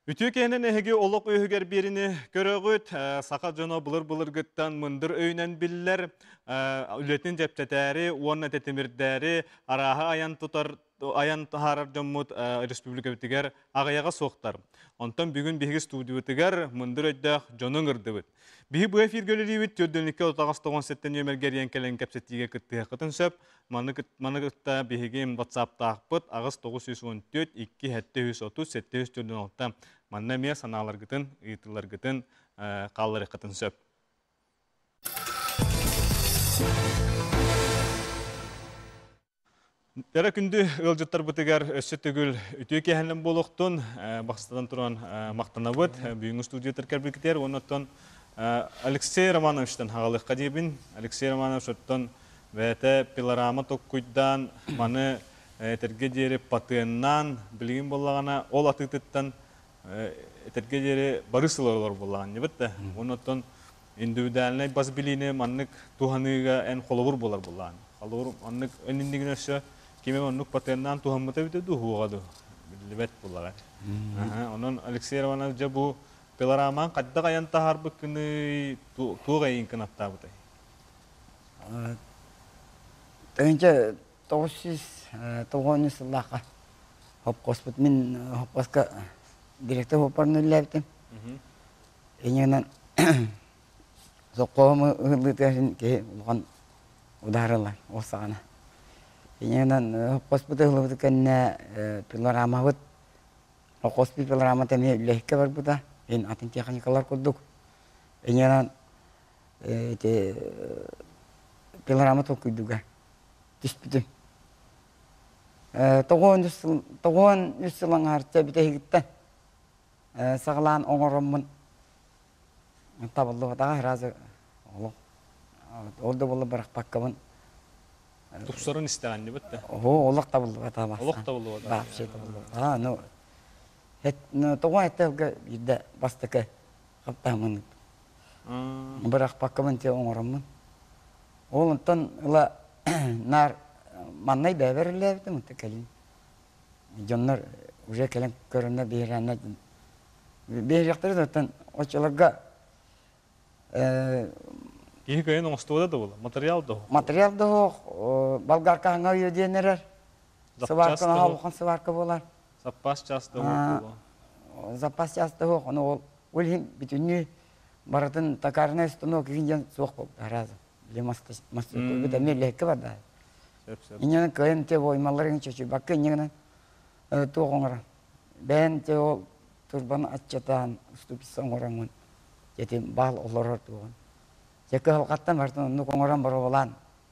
Ütükenen ehegi oluk öhüger birini görögüt, saka jono bulur gıttan mındır öynen biller, ületin jepteteri, uonna tetimirderi, araha ayan tutar, ayan harar jommut Respublika bitiger ağayaga soqtar. Ondan bugün bihi studio bitiger mındır öydaq jonon ırdıbıt. Bihi bu efir gölülübüt tördönlükке otağıstoğun setten yömergeriyen kelen kapsetiye kıttıya kıtın söp, manıgıtta bihigim WhatsApp taqpıt, ağız 914 2 730 746 manna miya sanalar gıtın, ıyıtılar gıtın, qalları kıtın söp. Dere kündü ılcıttar bıtıgar össü tügül ütü kehenlem boluqtun, baxstadan turan maqtanabıt, büyüngü studiyo terker bilgiter, onattan Алексей Романовичтан хағалық қадебін. Алексей Романович оттан вәті пилорама тоққүйдан маны әтерге дері патыыннан білген болағана ол атықтыттан әтерге дері барысылар болаған. Не бітті? Онаттан индивидуальный бас біліне маннык туханыға ән қолығыр болар болған. Қолығыр маннык өніндеген өсі кеме маннык патыыннан тухамыта біті дұхуғады. Білібет болаған. Онын Алексей Романович бұл Пилораман қадда қаян тахар бүкіні туғайын кінатта бұтай? Тәңінші 990 сыллаға хопқос бұт. Мен хопқосқа директор хоппарын өлі Енеңнен соққоғымы ұғылдытығын кей ұлған ұдарылар осағана. Енеңнен хопқос бұты ұғылы бұты кәніне пилорама бұт. Хопқос бұт пилорама тәме үліхке бар бұта. En atin teknikalar kurduk. Enyanan pilorama tokuyduga. Dispütü. Toğun yüzsülan harca bite gitti. Sağlan oğurummun. Taballı vatağa razı oğlum. Oldu bolu bırak bakkamın. Tupsarın isteyen ne bitti? Oğluk taballı vatağa bastı. Oğluk taballı vatağa. Bak şey taballı. Ha, no. Тоғын әттігі еді бастықы қаптамын. Бірақ паққымын те оңырымын. Ол ұнттан ұла нар маннай бәбірілі әбді мұнты кәлін. Жонлар уже кәлін көрінді бейірәні. Бейіректері ұнттан очыларға... Кейі көйін оңыстуыда да бұл? Материал да ол? Материал да ол. Балгарқа аңа өйденерер. Сыварқына хауқын сыварқы болар. Запас часто оқылы. Запас часто оқылы. Ол өлім бүтінне баратын такарына үстіні оқиғын соқ болды. Аразы. Мастер көбіді мелекі бар да. Инені көйін те оймаларың чөчі. Бақы инені тоғыңыра. Бән те ол тұрбаны атчатан ұступисы оңыраңын. Жетім бал оларыр туған. Жекі халқаттан бартын оны оңыран бары болан.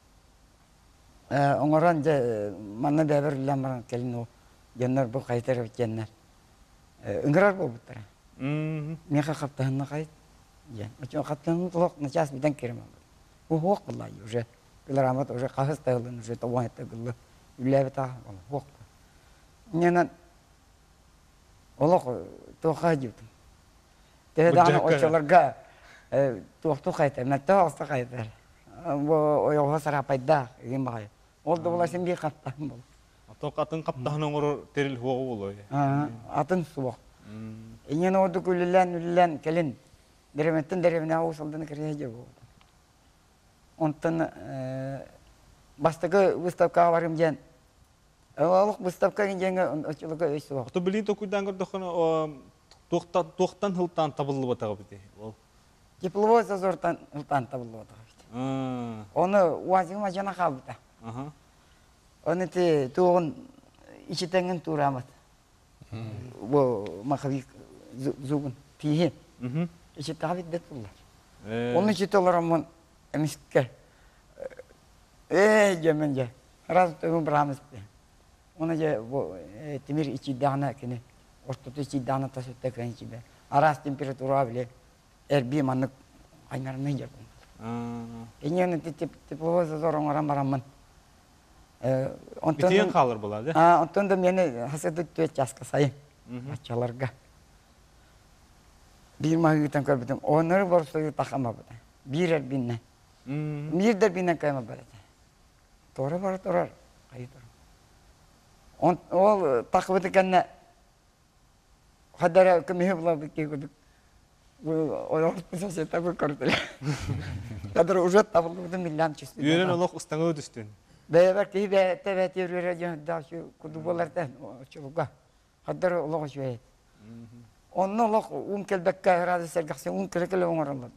Оңыран манны бәбір үлен баран келін ол. Жонлар бұл қайтар өткенлер. Үңгірар бұл бұттыра. Меқа қаптағынна қайт. Өтен қаптағынна тұлық начас биден керем алды. Бұл оқ бұлай. Уже пилорамат уже қағыз тағылын, уже табуан етті ғылы. Үләбі тағы. Оқ бұл. Менен олық тұға жүйтім. Тәдәні очыларға тұқты қайтар. Мен тұғысты қайтар. Ойылға сара пайда. Олды бұлай сен бей қаптағын бұл. Тоқ атын қаптағын оңыры теріл хуағы болу. Атын суық. Енен оды күлілен кәлін. Дәріметтен дәріміне ауысылдыны кірге болды. Онтын бастығы выставкаға барым жен. Олық выставка жеңі өчілігі өй суық. Оты білейін тоқуйдан көрдіқіні тоқтан хылтан табылы батағы біте? Тепловой зазортан хылтан табылы батағы біте. Оны уазыңыма жана қалбыта. Оны те туғын ичетенген турамат. Бұл мақавик зуғын тиген. Ичет ғабит бет бұлар. Оны ичет оларамын әмеске. Жемен же. Разы тұғын бұрамыз бе. Оны же темір ичидағына кені. Ортоты ичидағына тасытта кән ичі бе. Арас температура біле. Әрбей манық айнарымен жер бұл. Енені тепловой зазор оңыран барамын. Бітеген қалыр болады? Онтон да мені хасады төт жасқа сайын. Атчаларға. Bir mahıgıtan körbütüm. Onları borçluyu takama bıda. Bir erbinle. Bir derbinle kayma bıda. Doğru var, doğru. Kayı doğru. O takıbıdı kendine хадара кеме була бикегүдүк. Олох сосета бу кортел. Кадр уже табылды миллион чисти. Үйрен олох устаңы өдүстүн. Бәбәр ки бәтә йөрүрә дәү куду буларда чулга. Хаддар олох җәй. Онны олох келбәккә разы сәргәсен келәкәле оңарылды.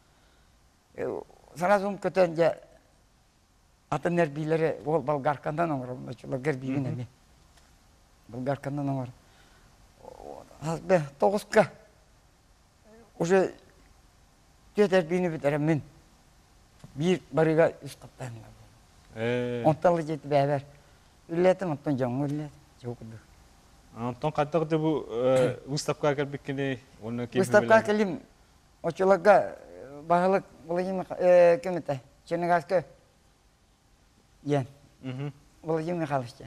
Сразу көтәнҗә атыннар биләре ол Болгаркандан оңарылды чулгар бигенә ми. Болгаркандан оңар. Хәзбә 9-ка уже тетер бини битерем мен. Bir barıga üst kaptan var. Ontalı jet beraber. Ülletim ontan canlı üllet. Çok oldu. Ontan katta da bu Ustapka gelbekini onu kim Ustapka kelim o çolakka bahalık bulayım kemete. Çenegaskö. Yen. Bulayım mı kalışcan?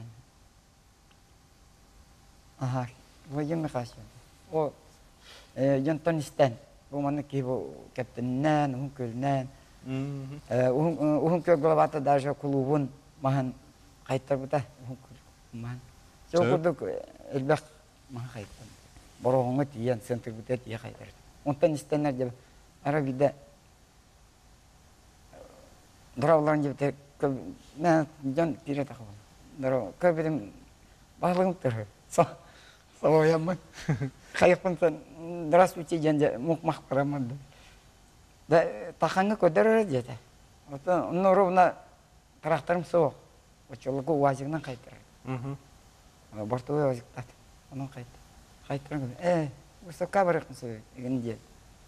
Aha. Bulayım mı kalışcan? O yantan isten. Bu mana ki bu kaptenen, hunkülnen. Uhun köglabata даже клубун махан кайттар бута махан. Жокудук элбек махан кайттар. Борогоңго тиен центр бута тие кайттар. Онтан истенер деп арабида дравларын деп мен жан тире такып. Дро көбедим баалыгым төр. Сояма. Кайыпын здравствуйте жанжа мукмак барамын. Да таханга көдөрөр деді. Оны ровна тракторым соқ. Очолығы уазигнан қайтырыр. Бортовой уазигтат. Оның қайтырыр. Ұстапқа барықын сөй. Еген деді.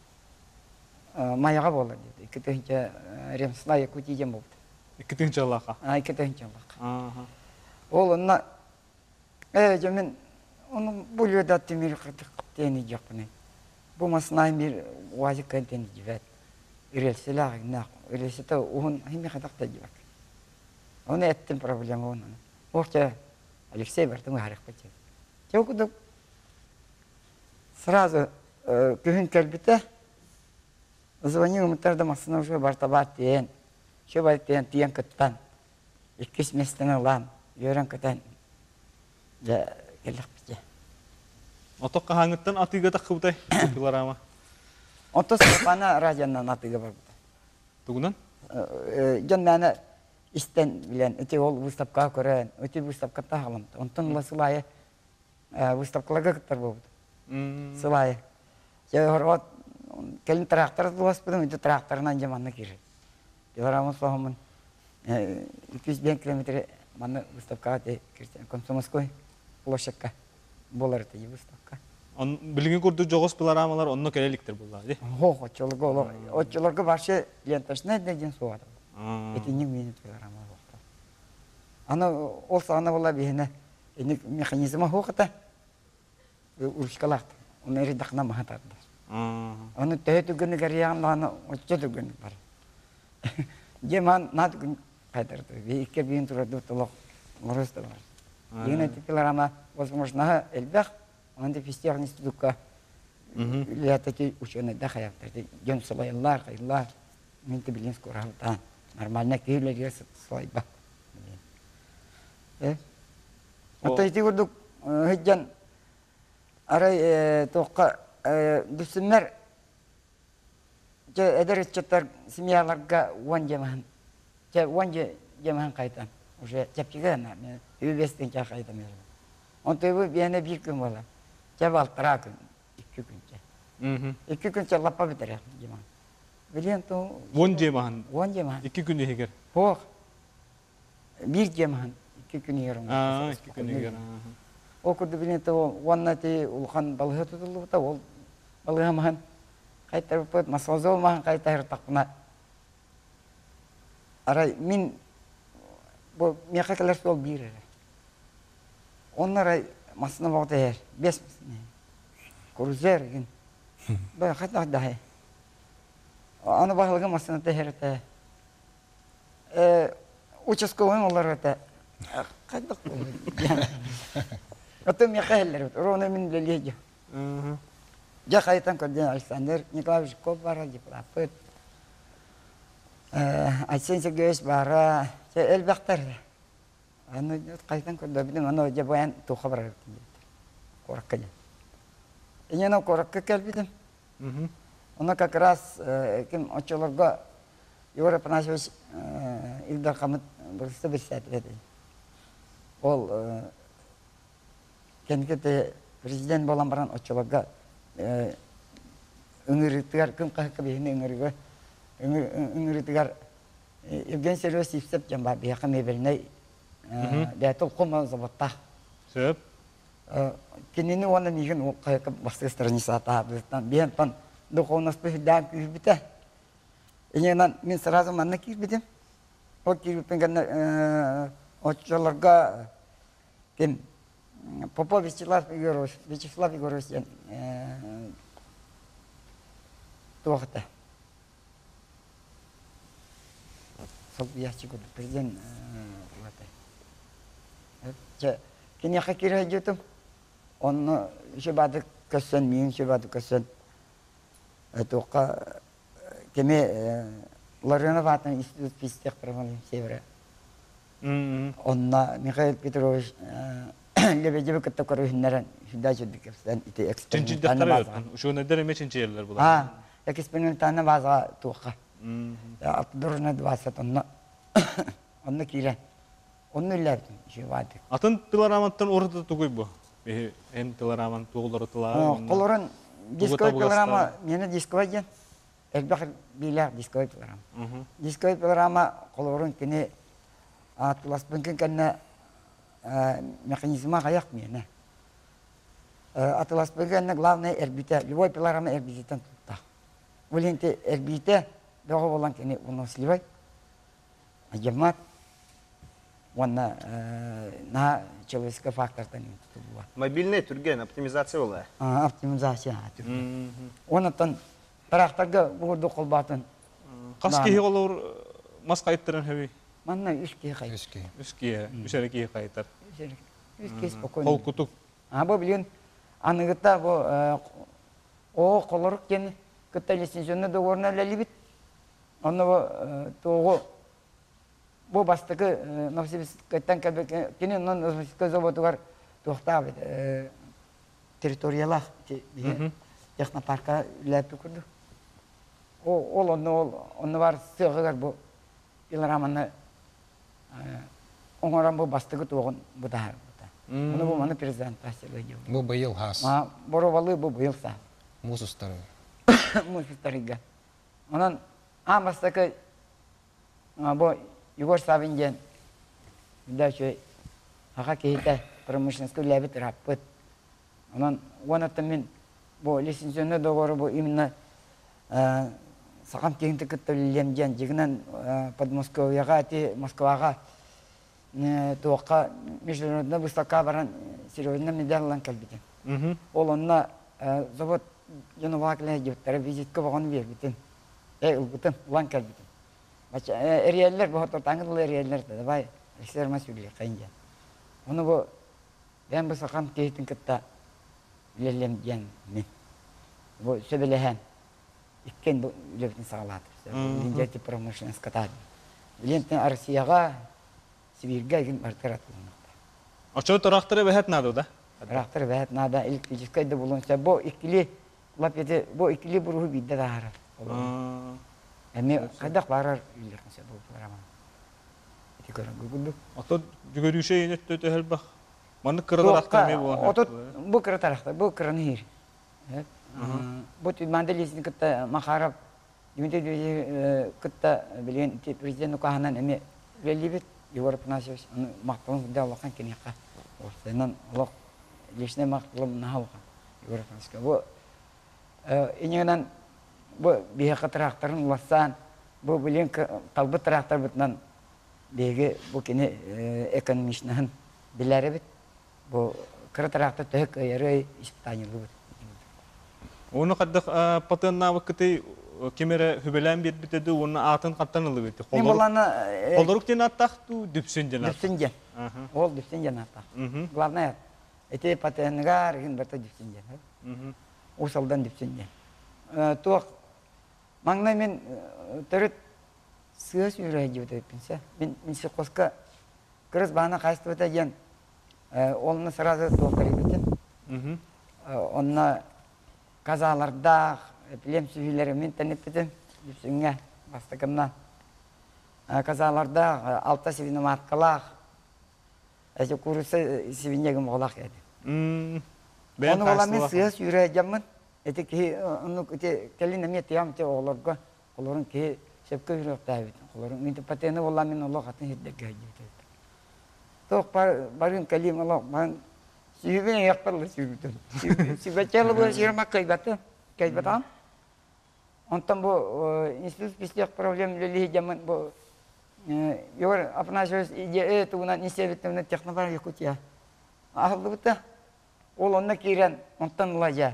Маяға болды деді. Екі түйінші ремсылай көтейден болды. Iki tüngçe Allah'a. İki tүйінші Allah'a. Ол онына мен оның бұл өді аттемері қытені жоқпын. Бұл масынайын бір уазиг кәнтені жібәді. Ирелселяг нах, ирелсета он хими хатакта дивак. Он еттен проблема он. Орча Алексей Бартым харих паче. Чокуду сразу күйін кәлбіті звонил мұттарда масына уже бартабат дейін. Шо бар дейін тиен күттан. 2 местен алам, үйрен күттан. Ja келік біте. Отоққа хаңыттан атыға таққыбытай, пиларама. Отос пана радианнан атыга бар. Тугунан? Жон мәне истен билен, өте ол выставка көрән, өте выставка тағылым. Онтан ла сылайы выставкаларға кіттар болды. Сылайы. Жауырғат, келін трактор дұлас бұдым, өте тракторынан жаманна кері. Пиларамыз бағымын 200 километр маны выставкаға те кірсен. Комсомольской площадка болар өте выставка. Білген көрді жоғыз пиларамалар онны келеліктер болды. Хо, очоларға баршы ленташына деген суады. Етінен мені пиларама болды. Ана ол сағына бола бейіне механизма хоқыта ұрышқалақты. Оны әрі дақына мағатарды. Оны тәйі түгіні кәрияғында аны очы түгіні бар. Жеман на түгін қайдарды. Икер бейін тұрады тұлық ұрысты бар. Деген әті пиларама возможно әлбәқ Онда фестиваль институтка летаки ученые да хаяптар. Жон салайлар, кайлар. Мен те билен скоралта. Нормально кейлер ясат слайба. Ата ити көрдүк хеджан арай тоққа дүсүмер же эдеречтер семьяларга вон жеман. Же вон жеман кайтан. Уже чапчыгана мен үбестен кайтам. Онда бу бияне бир күн бола. Жабал тракын 2 күнче. 2 күнче лапа бітірі жеман. Білен то... Вон жеман? Вон жеман. 2 күн егер? Хоқ. Bir жеман 2 күн егер. 2 күн егер. О күрді білен то онна те ұлған балығы тұтылы бұта, ол балығы маған қайтар бұпыд, масылзол маған қайтар тақпына. Арай, мен бұл меқақалар сол бір әрі. Онлар масына бағыта әр, 5 масына. Крузер еген. Бәй, қайтақ дағай. Аны бағылығы масына тәхер әті. Учасковын олар әті. Қайтақ бұл. Оты меқа әлдер өт. Роны мен білелейді. Жа қайтан көрден Александр Николаевич көп бара деп лапыт. Айтсен Сергеевич бара. Әлбәқтар. Аны қайтан көрді білім, аны өте баян туға барар өттен деді. Қораққа деді. Инена коракка келбидим. Она как раз ким очолорга Егор Афанасьевич Илдар Хамид бурсы берсәтләде. Ол кенкете президент болан баран очолорга үңүрүтүгөр ким кайкы бейни үңүрүтүгөр Евгений Сергеевич Ипсеп жамба бияка мебелней бәтул кома заводта. Сөп. Кенени оны миген кайкы басты страница табыстан бен пан духовностью да кирбите. Иненан мен сразу манна кирбидим. О кирбитен очолорга кем Попов Вячеслав Егорович туахта. Сол ящик президент туахта. Кене хакира жутум. Он шебады касан мин шебады касан. Тука кеме Ларина Ватан институт физтех проводим севера. Онна Михаил Петрович Лебедев кытта корухнаран сюда жудикстан ите экспериментальный база. Ушо недер меченчелер була. Экспериментальный база тука. Абдурна 20 онна кире. Онны лердим шевады. Атын пилораматтан орда тугуй бу. Эн пилораман тугулары тыла. Колорын дисковый пилорама мені дисковый ген. Элбахыр билер дисковый пилорама. Дисковый пилорама колорын кене атыласпынкын кенне механизма гаяк мені. Атыласпынкын главный эрбите, любой пилорама эрбитен тутта. Валенте эрбите дого болан кене уносливай. Ажамат ванна на человеческий фактор танин тутула. Мобильный түрген оптимизация ола. Оптимизация. Онотон тарахтарга бугурду колбатын. Каски олор маскайттырын хеби. Манна үшке кай. Үшке, үшереки кайтар. Үшке спокойно. Колкутук. Бу билен аныгыта бу о колорук кен кытта лицензионный договорна лелибит. Онно того бу бастыгы Новосибирскайдан кене Новосибирскай заводугар тохтабыт территориялах технопарка ләпі күрді. Ол онны бар сығығар бұл пилораманы оңыран бұл бастығы туғын бұдағар. Оны бұл маны презентациялы ел. Бұл бұйыл хас. Боровалы бұл бұйыл са. Мусустары. Мусустарыға. Онан бастығы бұл Егор Савинген, дальше аға кейті промышленский ләбіт раппыт. Онан онаттымен бұл лицензионный договоры бұл именно сақам кейінті күттілілемден жегінен Подмосковияға, Москваға туаққа международный выставка баран серьезный медаллан кәлбітен. Ол онына завод Юнувакілі жевттары визиткі бағаны бербітін. Үлбітін, ұлан кәлбітін. Эрiyerler bu hatta tangılı eriyerler de bay ekstrema sübüle kayınca. Onu bu ben bu sakam kehitin kıtta lelem diyen mi? Bu sübülehen ikken bu leftin sağladı. Linjeti promotion skatadı. Linjeti Arsiyaga Sibirga gün artarat bulunmakta. Açığı taraktırı behet nadı da? Taraktırı behet nada ilk ilişkide bulunsa bu ikili lapeti bu ikili buruhu bidde daha Emi kadak barar ilirkense bu programa. Iti kurang gugudu. Atau juga di sini itu helbah. Mana kereta rakter me bu? Otot bu kereta rakter, bu keran hir. Bu tu mandalis ni kita makharab. Diminta kita belian itu presiden nukahanan emi relibit Егор Афанасьевич макталын да алган кенека. Сенен лок лишне макталым нахалган. Егор Афанасьевич bu иненен bu bihe traktörün ulaşsan, bu bilen talbı traktör bitnen bege bu kene ekonomisinin bileri bit. Bu kara traktör tek yere ispitanyolu bit. Onu kadar patenna vakti kamera hübelen bir bitedi, onu atın katlanılı bit. Koloruk diye nattahtu düpsün diye. Düpsün diye. Ol düpsün diye nattah. Главное, эти патенgar gün berta düpsün diye. Usaldan düpsün diye. Tuak Маңнай мен түріт сүйес үйрей жеуді өппінсе. Мен сықосқа кіріс бағына қайсты өте ген олыны сразу тоқтар ебетін. Онына kazalarda bilem sühülerimin tanıttım üstüne bastıkımdan. Kazalarda altta sevini markalar. Ece kurusu sevinegim olak edi. Onu olamın sıyas yürüyeceğimin. Eti ki onu kelin emniyet yam te oğlarga. Oğların ki sepke yürüyüp davet. Oğların minti pateni olamın Allah atın hiddek gayet. Tok barın kelim Allah ben sühübine yaparlı sühübüdüm. Sühübetçerli bu sıyırmak kaybatan. Ondan bu institut pislik problemleri zaman bu yor apna söz ide tuğunan inisiyatifine teknobar yakut ya. Ahlı bıta. Olonna kiren ondan ulaca.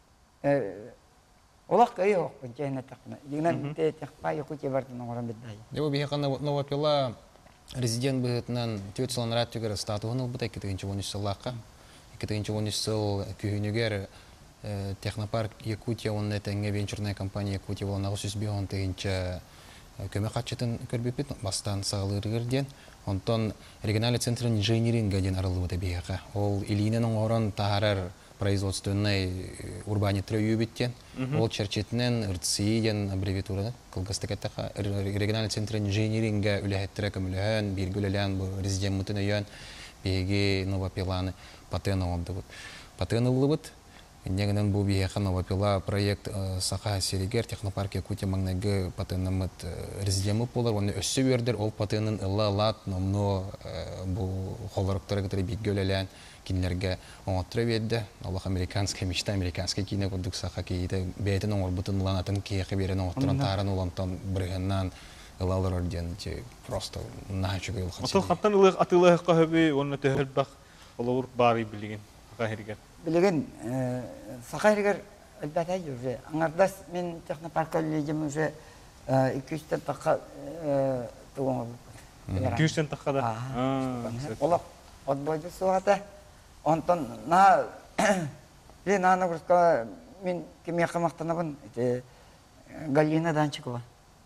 Olak kayı yok pencahine tekno. Dengan tekpa yakut ya vardı nomorun bedayı. Dewa biha kan nawa pila rezident bıhıtnan tüyet salanrat tügara statuğunu bıta ikitiginci 13 sılaka. Ikitiginci 13 sıl kühünüger Технопарк Якутия он это не венчурная компания Якутия он агусус бион тегинче көмө качытын көрбүпүт бастан сагылыргерден онтон региональный центр инженеринга ден арылыбыта бияка ол илинен оңорон таарар производственный урбанитре юбиттен ол черчетинен РЦИ ден аббревиатура кылгастакатака региональный центр инженеринга үлэхеттире көмүлөһөн биргүлелен бу резидент мутунайон беги новопиланы патент ондубут патент ылыбыт Негнен бу биеха новопила проект саха серигер технопарк Якутия маңнагы патенамыт резидемы болар. Оны өссө бердер ол патенын ылла лат номно бу холларыктары гытыры битгөлелен кинлерге оңоттыра берди. Аллах американский мечта американский кине курдук саха кейде бейтин оңор бутын ланатын кейхи берен оңоттыран тааран улантан биргеннан ылалар орден просто нахачуга илхан. Отол хаттан ылык атылык кахыби онна төһөлбак олор бары билген кахиргер. Bilgin Sakayırgar elbette yürü. Anardас men Технопарк колледжим уже 200'ten takka tuğum. 200'ten takka da. Ola odboydu suata. Ondan na bir nana kurska men kimya kamaktan bun Galina Dançıkova.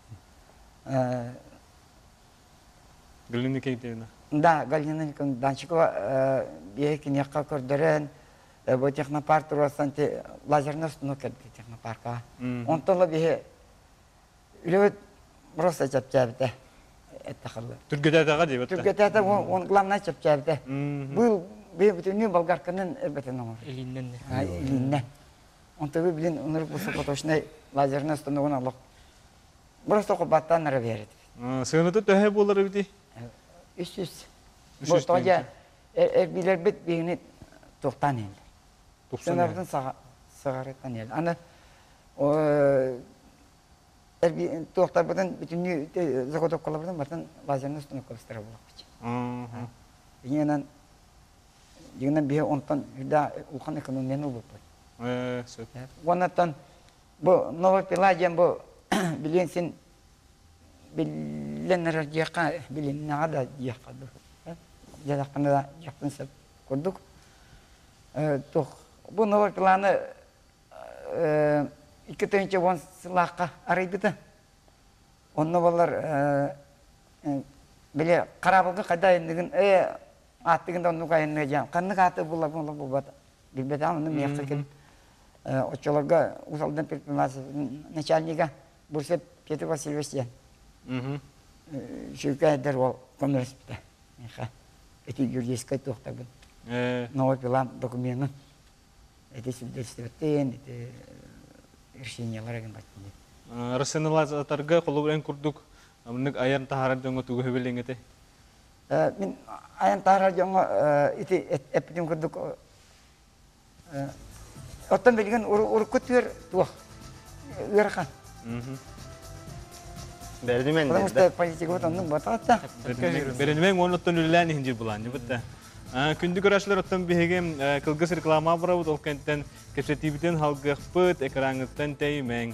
Galina keytena. Da Galina Dançıkova bir kimya korderen bu Технопарк турасан те лазерный установка Технопарка. Он тола бие үлөт просто чапчабыта. Это халы. Түргөтәдәгә дип. Түргөтәдә он главный чапчабыта. Бу бе бүтүн болгарканын эрбетен оңор. Илиннен. Илиннен. Он төбе билен оныр высокоточный лазерный установканы алып. Просто кубаттан берет. Сыгынды төһө булыр бити. 300. Бу тоя билер бит бигне токтан ел. Сенерден сагареттан ел. Аны токтар бүтүн бүтүн заготовка кылабыдан бартан лазерный установка кылыштыра болот. Дигенен бие онтан да улхан экономияны болот. Сөп. Онтан бу новопила жем бу билен bilenler jaka bilen nada jaka do jadi kana jakten sep kurduk toh bu nova planı iki tane on silaka araydı onu bollar bile karabıgı kadayındigin attıgında onu kayınne jam kanı katı bulla bu bat bilbeden onu miyakıkin oçolarga usaldan pertmaz начальника Бурсеп Петр Васильевич Şirketler o komüniste. Eti юридическая тухта бун. Новый план документын. Эти свидетельствовать, эти решениялар ген баттын. Рационализаторга колубен курдук. Амнык аян тахарат жоңго тугу хөбелеңете. Мен аян тахарат жоңго эти эптим курдук. Оттан белген уркутер тух. Верхан. Бердимен Потому что политика вот он батата. Беренмен оноттон үллән инҗи булан битте. Күндү көрәшләр оттан бигем кылгыс реклама бара бу толкенттен кепсетибитен халгы пыт экраныңыздан теймен.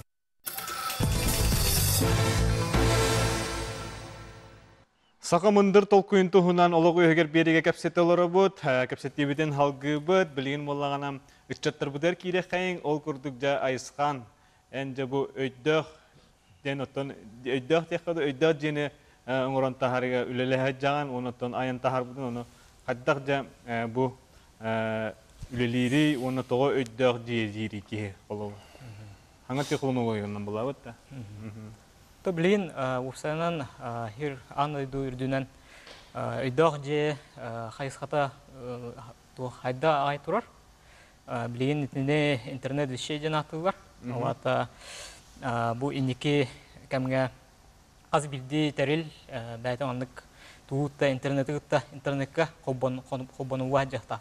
Сакамындыр толкуын тухунан ологу эгер бериге кепсетелер бут, кепсетибитен халгы бит билген боллаганам үччәттер бутер кирек кайын ол курдук жа айскан. Энде бу өйдөх den oton öddah tekadu öddah jene ngoron tahariga ülele hajjan onoton ayan tahar budun ono haddaqja bu үлелири, оны тоға өйдөг дейір ки болу. Хаңа текулуну ойыннан була өтті? То блин, упсанан хир анойду үрдүнен өйдөг же хайсхата то хайда ай турар. Блин, интернет вещей жен атылар. Олата бу инеки кемге аз билди терил бәйтен андык туутта интернетка хоббону ваджахтат.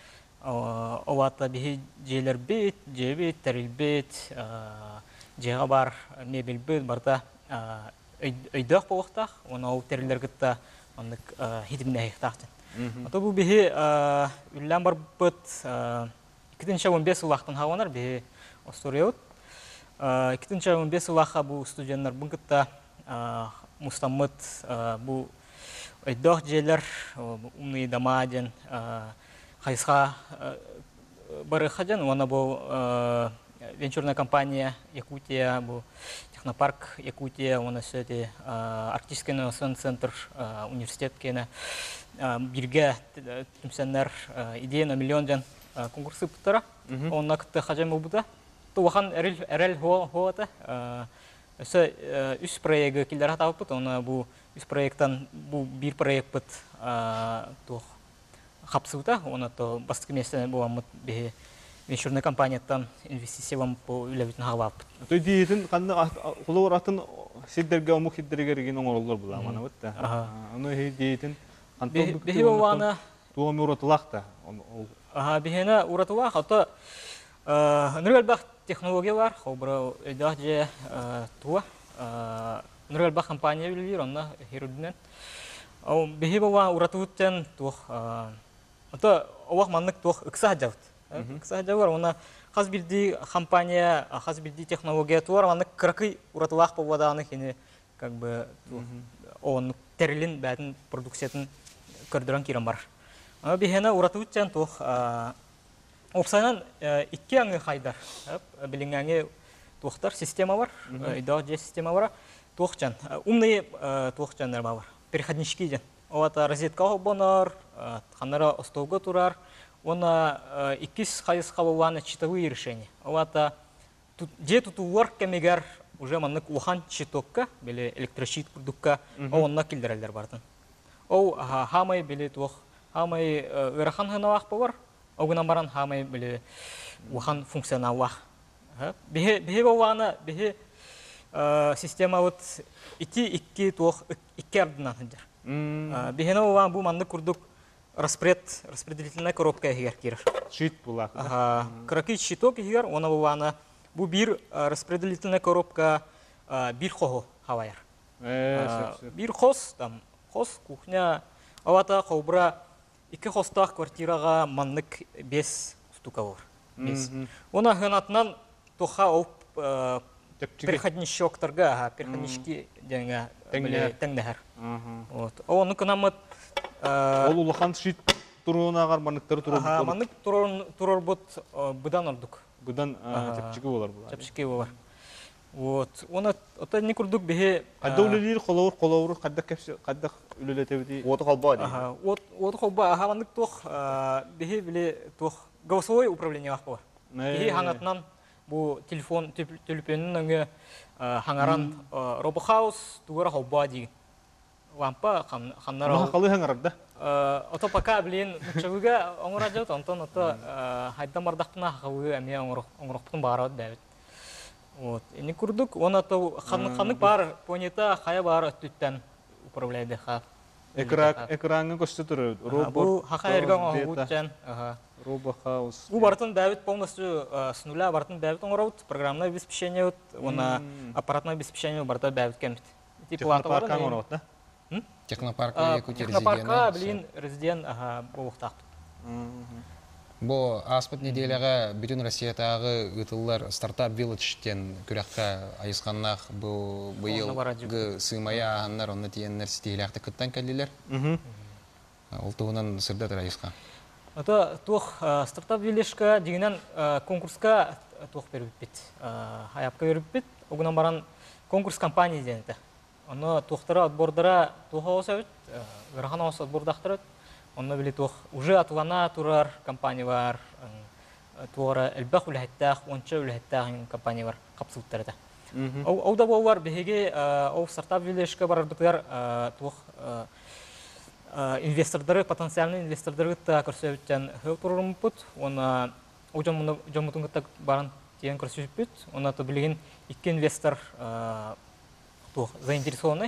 Олата бихи жейлер бит, жебит, терил бит, жега бар мебель бит, барта өйдөг болуктах, оны ол терилер гытта андык хитимне хихтахтын. Ото бу бихи үллән бар бит 2-15 улактан хаванар бихи остореут. 2-15 улаха бу студенттер бунгытта мустаммыт бу өйдөг жейлер умный дамаден хайсха бары хаджан, она бу венчурная компания Якутия, бу технопарк Якутия, она сети арктический инновационный центр университет кена бирге тимсеннер идея на миллион жан конкурсы буттара, он накты хаджан бубута, то вахан эрел хоата, се үс проекты килдер хатап бут, она бу үс проекттан бу бир проект бут то хапсута, оны то бастық месте боламыт бе венчурная компанияттан инвестициялам по үләбитін хавап. Той диетин канды кулур атын сиддерге омук сиддерге деген оңорлор була мана бутта. Аны диетин кантон бе вана туоми уратылакта. бехена уратылак ата нөрөлбак технологиялар хобра эдаже туа нөрөлбак компания билбир онна хируднен. Ал бе вана уратуттен тух ата овак маннык тух ыкса жавт. Ыкса жавар она хаз билди компания, хаз билди технология туар маннык кракый уратылак поваданы хине как бы он терилин бәтин продукциятын көрдөрөн кирен бар. Ана бехена уратуттен тух опсанан икки аңы хайдар. Билингәңе тухтар система бар, идея система бар. Тухчан умный тухчаннар бар. Переходнички жан. Ота розетка бонар, ханара остовга турар. Она икис хайска булган читовые решения. Ота тут же тут work кемегер уже маннык ухан читокка, беле электрощит продукка, онна килдерелер бартын. О хамай беле тух, хамай ырахан ханавак бар. Огынан баран хамай беле ухан функционаллах. Бехе булганы бехе система вот икки тух икки ардынан ханжар. Бехена булган бу маннык курдук распределительная коробка егер кирер. Щит була. Кракит щиток егер, она булганы бу бир распределительная коробка бир хого хаваяр. Бир хос там хос кухня, авата хобра икки хостах квартирага маннык 5 штука бар. Она ханатнан тоха оп переходничоктарга, переходнички денга теңнәһәр. Вот. Оны кынамыт ол улахан щит туруунагар манныктары турur. Маннык турur бут будан ордук. Будан тепчиги болар була. Тепчиги болар. Вот. Оны ата не курдук бе Кадда үлелер коловур кадда үлелетебди. Оты қалба dey. Вот холба маннык тох бе биле тох голосовое управление бар. Бе ханатнан бу телефон телефонның хаңаран робохаус тугара холба ди. Лампа ханнара. Калы хаңарда. Ото пока блин чыгыга оңуражат онтон ото хайдан бардактына хавы эме оңуроктун баары дебит. Вот. Эни курдук, он ото ханнык бар, понята хая бар түттен управляйды ха. Экранга көстүтүр. Бу хака эрган оңгутчан. Робохаус. Бу бартын дебит полностью с нуля бартын дебит оңурот, программное обеспечение, она аппаратное обеспечение барта дебит кемит. Технопарк оңурот, да? Технопарк Якутия резидент. Технопарка, блин, резидент, болуктак. Бо аспыт неделяга бүтүн Россиядагы ытыллар стартап вилледж-тен күрәккә айысқаннақ бу быйыл сыймая аннар онны тиеннәр стилякта кыттан кәллеләр. Ул тугынан сырда тора айыска. Ата тух стартап вилледж-ка дигәннән конкурска тух берип бит. Хаяпка берип бит. Огынан баран конкурс компания дигәнтә. Аны тухтара отбордара туха осабыт, грахан осат отбордактырат. Онна биле тух уже атулана турар компаниялар, туара элбах үләһәттәх, онча үләһәттәх компаниялар капсултарда. Ол да болар беге ол стартап вилешке барар битер тух инвестордары, потенциальный инвестордары та көрсөтчән хыл турумпут, она ожом жомутунгта баран тиен көрсөтпүт, она то билген икки инвестор тух заинтересованный,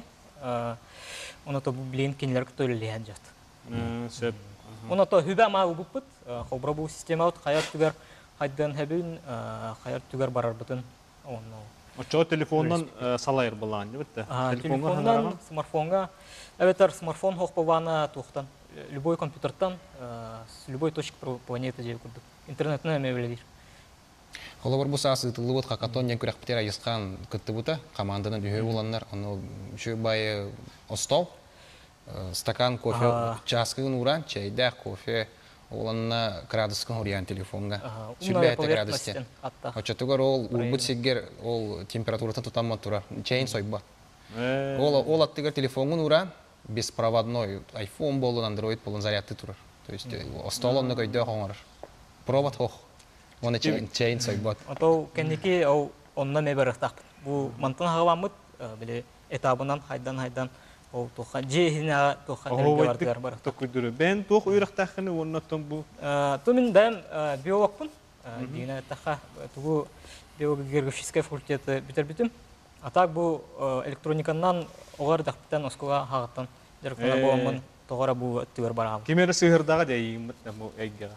она то билген кинлер көтөлүлән жат. Сөп. Она то хүбә ма убупут, хобра бу система ут хаят түгәр хайдан хәбин хаят түгәр барар бутын. Очо телефондан салайыр булган, битте. Телефондан, смартфонга. Эветер смартфон хокпавана тухтан. Любой компьютертан, с любой точки планеты жеп курдук. Интернетне мебелдир. Холовар бу сасы тылыбыт хакатон ден күрәк битер айыскан кытты бута команданың үһөр булганнар, аны шу бай остол, стакан кофе, чашкын уран, чайда кофе, оланна градускын урян телефонга. Сүлбәте градусте. Очотугар ол урбут сигер ол температуратын тутамма турар. Чейн сойбат. Ол аттыгар телефонун уран беспроводной iPhone болун, Android болун зарядты турар. То есть остолонны көйдө хоңар. Провод хох. Оны чейн сойбат. Ото кенеки ол онна меберактак. Бу мантан хавамыт биле этабынан хайдан ол тоха жехина тоха нергелар бар. Токудуру. Бен тох уйрактахны оннотон бу. То мен дайым биологпун. Дигене таха тугу биологический факультет битер. А так бу электрониканан огар дахтан оскуга хагаттан жаркана боомун тогора бу түгөр барам. Кемер сыгырдага дейм бу эйгега.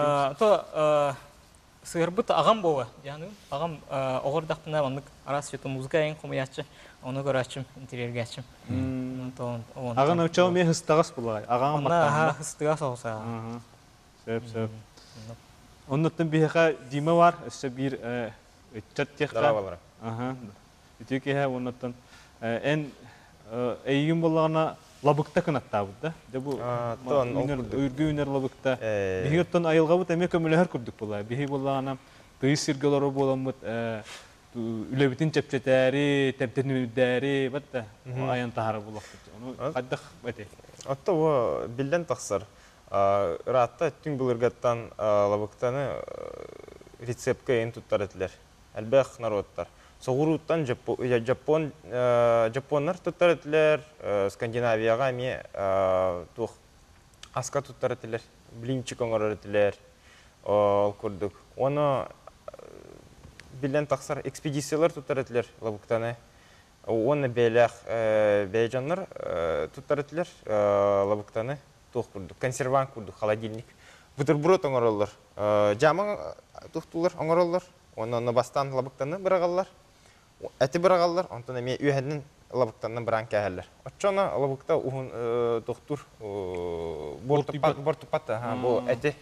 То сыгырбыт агам бова. Яны агам огар дахтана мандык арас чөтө музыка эң комуячы. Оны көрачым интерьергачым. Аган очо ме хыстагас булгай. Аган мактан. Хыстагас олса. Сөп. Оннотон бихага дима бар, өсө бир чаттекка. Үтүкеһе оннотон эн эйгин болгана лабыкта кынаттабыт да. Бу үргүнөр лабыкта. Бигертон айылга бут эме көмөлөр күрдүк булай. Биги болгана тыйыс сиргелери боламыт, үлебитин чепчетери, тептенүүдери, батта аян тахары булак. Ону каддык бете. Атта о билден таксар. Ратта түн булыргаттан лабыктаны рецептке эн туттар этилер. Албах народтар. Соғыруттан жапоннар туттар этилер, Скандинавияга ме тух аска туттар этилер, блинчик оңорор этилер. Ол көрдүк. Оны билен таксар экспедициялар туттар этилер лабыктаны. Оны бейжаннар туттар этилер лабыктаны. Тух көрдүк. Консервант көрдүк, холодильник. Бутерброд оңороллар. Жаман тухтулар оңороллар. Оны бастан лабыктаны бирагаллар. Әти бирагаллар, онтон эме үйәннен лабыктаннан биран кәһәлләр. Оччона лабыкта ухун доктор бортупатта, бу әти.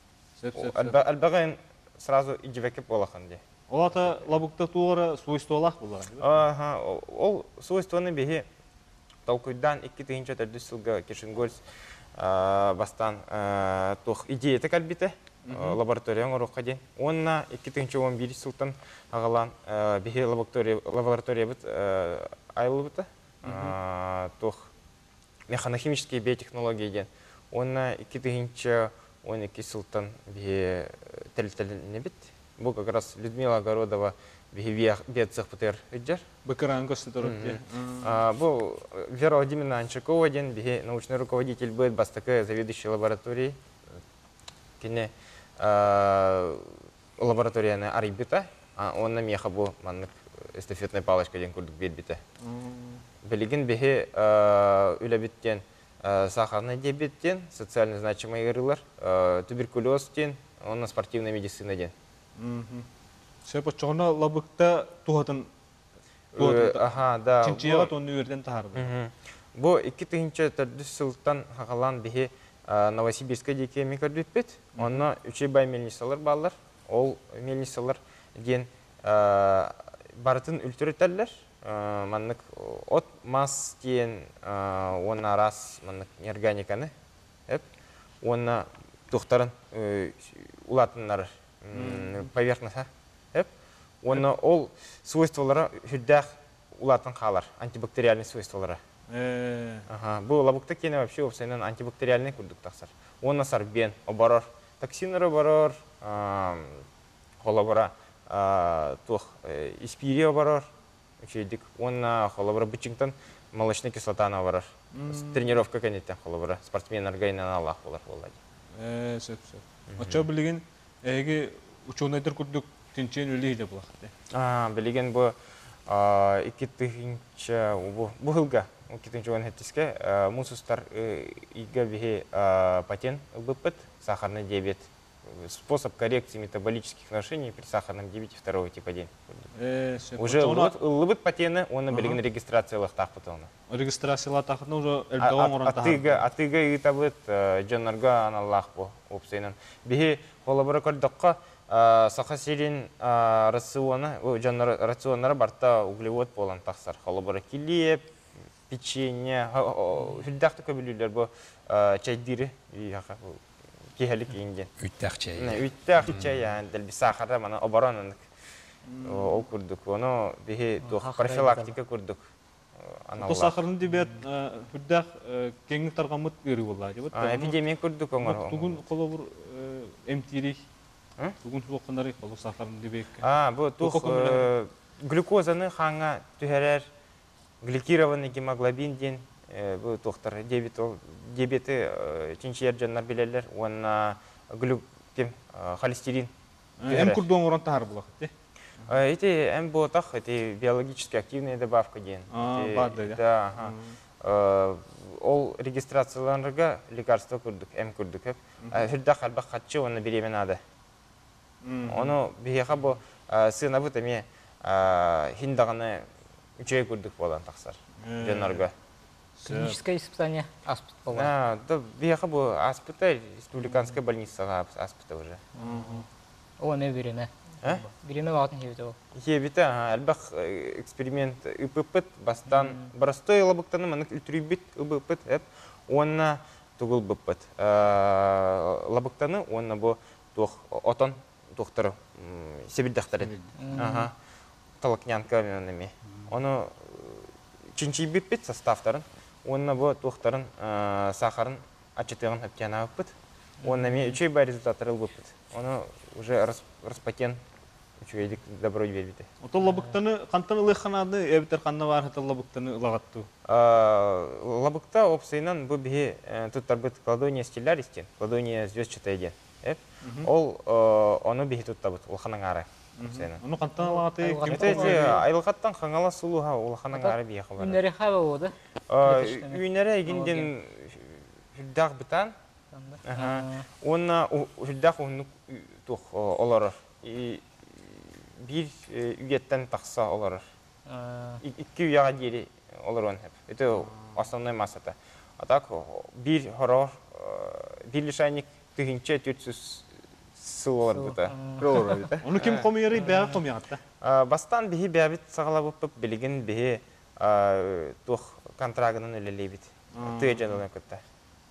Албагын сразу иҗвекеп болахан ди. Олата лабыкта тугара свойстволах булар. Ол свойствоны беһи Талкуйдан 2004 жылга Кишингольс бастан тух идея калбите. Лабораторияң орукка ден. Онна 2011 жылдан агалан бихи лаборатория бит айлы бит. Тух механохимические биотехнологии ден. Онна 2012 жылдан бихи тел-не бит. Бу как раз Людмила Огородова бихи биоцех битер иджер. Бакаран государов. Бу Вера Владимировна Анчакова ден бихи научный руководитель бит бастакы заведующий лабораторией. Кине лабораторияны арибита, онна меха бу маннык эстафетная палочка ден курдук бет-бите. Билигин бихи үлебиттен сахарный диабеттен, социально значимый ырылар, туберкулез ден, онна спортивная медицина ден. Сөп очоғына лабыкта туғатын чинчияға тонны өрден тахарды. Бу 2004 жылдан хағалан бихи Новосибирская деке микродүтпет, онна 3 бай мельницалар балар, ол мельницалар ден барытын үлтүрөтәлләр, маннык от мас ден, онна рас маннык неорганиканы, онна тухтарын улатыннар поверхноста, онна ол свойстволары хүрдәк улатын қалар, антибактериальный свойстволары. Бұл лабукта кені вообще опсайынан антибактериальный күрдік тақсар. Оны сар бен, обарар, токсинары барар, холабара, тух испирия барар, үшейдік. Оны холабара бычыңтан молочный кислотаны барар. Тренировка кәнеттен холабара, спортсменларға инан Аллах болар болады. Сөп. Очо білген, әйге ученыйдыр күрдік тенчен өлі де бұлақты. Білген бұл 2-тігінші бұғылға, 2-тігінші оған әттіске, мұсыстар игі бігі патент ұлбыппыт, сахарный диабет, способ коррекции метаболических нарушений при сахарном диабете второго типа 1. Уже ұлбыт патенті, оны білген регистрациялық тақпыты оны. Регистрациялар тақытына уже әлдіған оран тақыты. Атыға ұйтабыт жонларға аналлақ бұл опсайынан. Бігі қолабыра көрдіққа сахасирин рационнары барта углевод болан тақсар. Қолабыра келеп, печенье, хүлдақты көбілілер бұл чайдыры кехелік еңден. Үттәқ чай. Үттәқ чай, дәлбі сахара, мана обаронанық. Ол күрдік. Оны бігі профилактика күрдік. Бұл сахарын дебет хүлдақ кеңік тарғамыт өрі болады. Эпидемия күрдік оңыр. Түгін қолы бұр әмтирей. Түгін сұлыққандары қолы сахарын дебек. Бұл тұқ глюкозаны қаңа түхәрер, гликированный гемоглобин ден, бұл тұқтар диабеті чинчер жаннар білелер, оны холестерин. Әм күрді оңыран тағар бұлақ. Это әм бұлатақ, это биологически активная добавка ден. Бады, да? Ол регистрацияларыға лекарство күрдік, әм күрдік. Хүрдақ әлбақ қатшы, оны беремен ады. Оны бейеға бұл сына бұт әме хиндағаны үчей күрдік болан тақсар, жанарға. Клиническое испытание аспыт болған. Бейеға бұл аспыта, республиканская больницаға аспыта уже. О, не береме. Береме бағытын хебеті ол. Хебеті, әлбақ эксперимент үпіпіт, бастан барастой лабықтаны мәнік үлтірейбет үпіпіт, онына тұғыл бұппыт. Лабықтаны, онына бұл отон доктор себілдіқтар еді. Талықнянка менеме. Оны чинчи биппет составтарын, онына бұл доктарын сахарын ачытығын әптияна өппіт. Онына мен үшей бай результаттары өппіт. Оны уже распатен үшейдік добро бербеті. Отол лабықтаны қантан ұлы қанады, әбітер қанна бар хатал лабықтаны ұлағатту? Лабықта опсайынан бұл бігі тұттар бұд кладония стилляр істен, кладония звездчатый ден. Ол оны бігі тұтта бұд, ұлқаның ары. Оны қантан ұлағаты? Айлғаттан қаңала сұлуға ұлқаның ары бігі қабары. Үнері қабы оды? Үйнері егінден хүлдақ бұтан. Оны хүлдақ оларыр. Bir üyetten taksa olur. İki üyağa deri olur onun hep. Это основной масса-то. А так bir horor, bir лишайник тыгынча 400 сыл olur бұта. Onu kim komuyarı, bəyə komuyatı? Бастан бігі бәбіт сағала бұп білген бігі тұқ контрагының өлелей біт. Тыға жанылын көтті.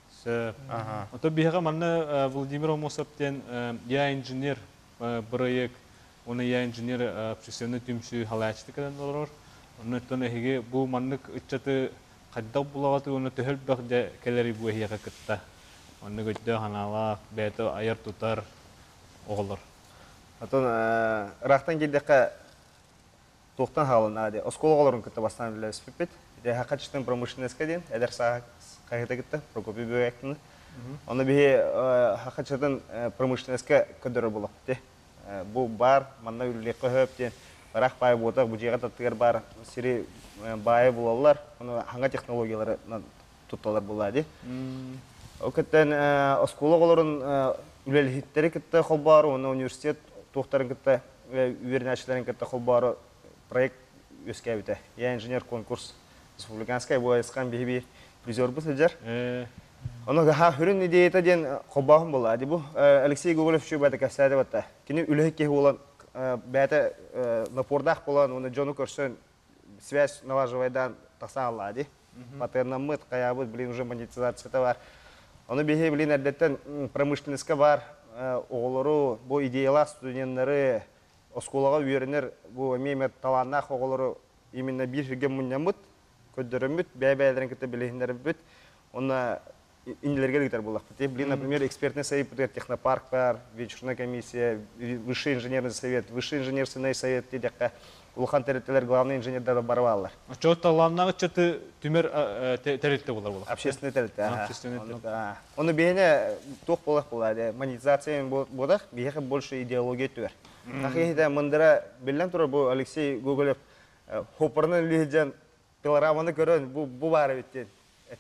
Ото бияға манна Владимир Омосоптен я инженер проект, оны я инженер обсессионный түмші халайчты кәден олар. Оны өттен әйге бұл маннық үтчаты қаддақ бұлағаты, оны төхіл бәқді кәлері бұл әйеға күтті. Оны көтті ханалақ, бәйті айыр тұтар оғылыр. Атын рақтан келдеқі тоқтан халын әде. Оскол оғылырын күтті бастан білі өспепет. Хақачтың промышленеске ден, әдір саға қағыта кетті, Прокопий бөйектіні. Оны бейе хақачтың промышленеске көдірі болып. Бұл бар, манна үлілеқі хөп ден, бірақ байы болдық, бұл жеға таттығар бар, сері байы болалар, оны ханға технологиялары тұтталар болады. Ол кеттен осколы оларын үлеліхеттері кетті қол бары, оны университет тоқтарын кетті, үйерінәшілерін кетті қол бары проект өске әбіті. Я инженер конкурс республиканская бұл айысқан бейбей призер бұл сәлдер. Оны хүрін идеята ден қобағым болады. Бұл Алексей Гоголев үші бәді кәсәді бәтті. Кені үліхек кей olan бәді напордақ болан, оны жону көрсен связь налажывайдан тақсан алады. Патернамыт, қаябыт, білін уже монетизацияты бар. Оны бейхей білін әрдеттен промышленеске бар. Оғылыру, бұл идеяла студенттері осколаға үйерінер, бұл меймет таланнақ оғылыру именно бір жерге мұннамыт көддөрөмбүт, бәй-бәйлерин кете билехиндербүт. Онна инилерге гитар булак. Блин, например, экспертный совет, технопарк бар, вечерная комиссия, высший инженерный совет, высший инженерный совет дедекка. Улхан территориялар главный инженердар барвалар. Чот таламнагы чөтү түмөр терилте булар булак. Общественный территория. Общественный территория. Он бейне тох болак булады. Монетизация бодах, бейхе больше идеология түр. Хахида мындыра билен тура бу Алексей Гоголев хопырнын лежен пилораманы көрөн бу бары биттен.